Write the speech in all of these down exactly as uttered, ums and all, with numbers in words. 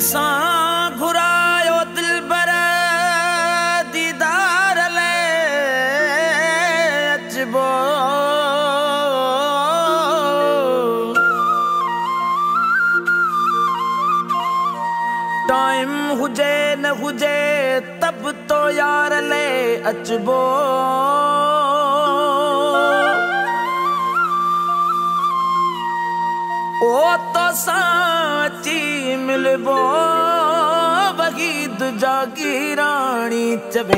सा घुरायो दिलबर दीदार ले अचबो टाइम हुजे न हुजे तब तो यार ले अचबो ओ तो साची मिलबो वहीद जागी रानी चवे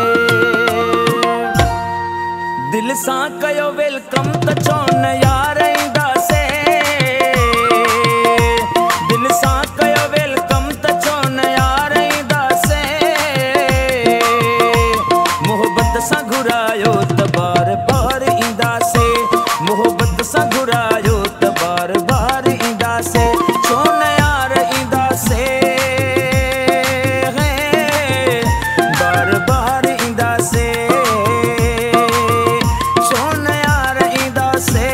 दिल सा कयो वेलकम त चोन यार इंदा से दिल सा कयो वेलकम त चोन यार इंदा से मोहब्बत सा घुरायो त बार बार इंदा से मोहब्बत सा घुरायो त बार बार इंदा से चोन यार इंदा से बार बार इंदा से चोन यार इंदा से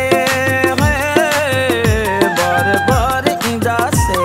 बार बार इंदा से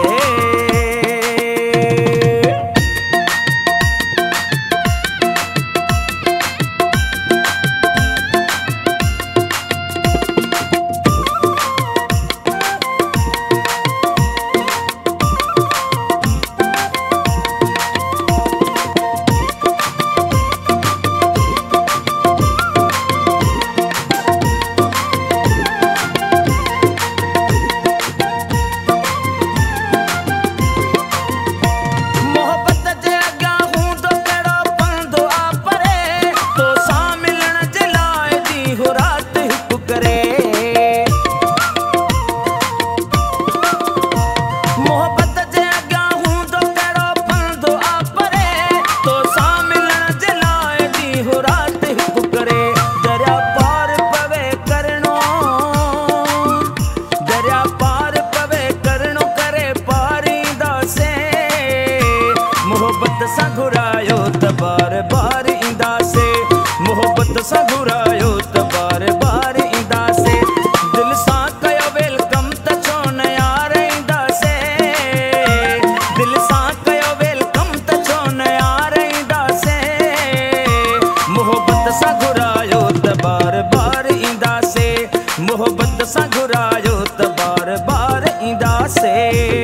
मोहब्बत सा घुरायो त बार बार इंदा से मोहब्बत सा घुरायो त बार बार इंदा से दिल सा कयो वेलकम त चोन यार इंदा से दिल सा कयो वेलकम त चोन यार इंदा से मोहब्बत सा घुरायो त बार बार इंदा से मोहब्बत सा घुरायो त बार बार इंदा से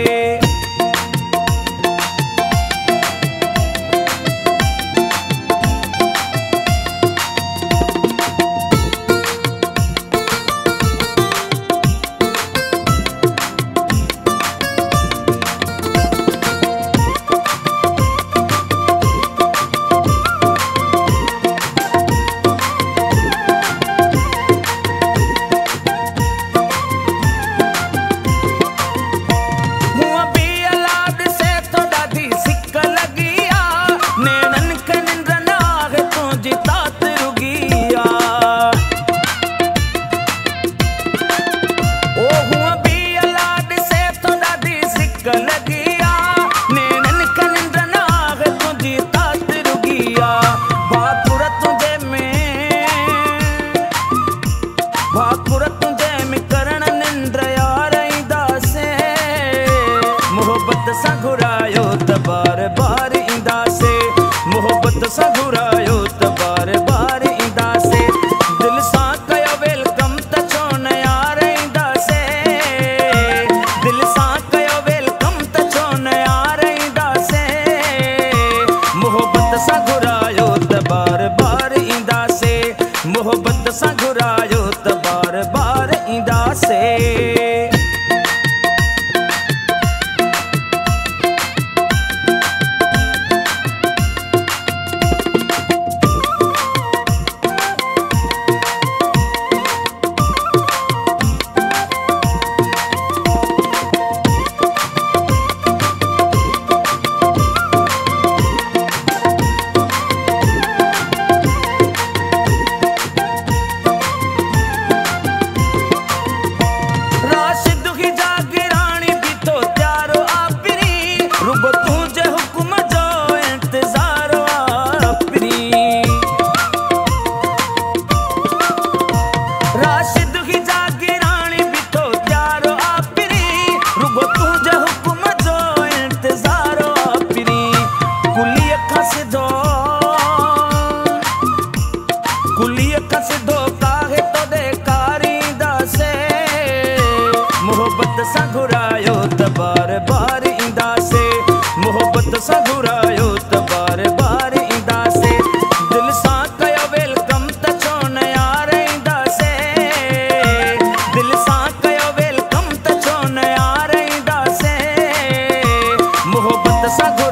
मोहब्बत सा घुरायो त बार बार इंदा से मोहब्बत सा घुरायो त बार बार इंदा से दिल सा कयो वेलकम त चोन यार इंदा से दिल सा कयो वेलकम त चोन यार इंदा से मोहब्बत सा घुरायो त बार बार इंदा से मोहब्बत सा घुरायो त बार बार इंदा से तुझे हुक्म जो इंतजार सां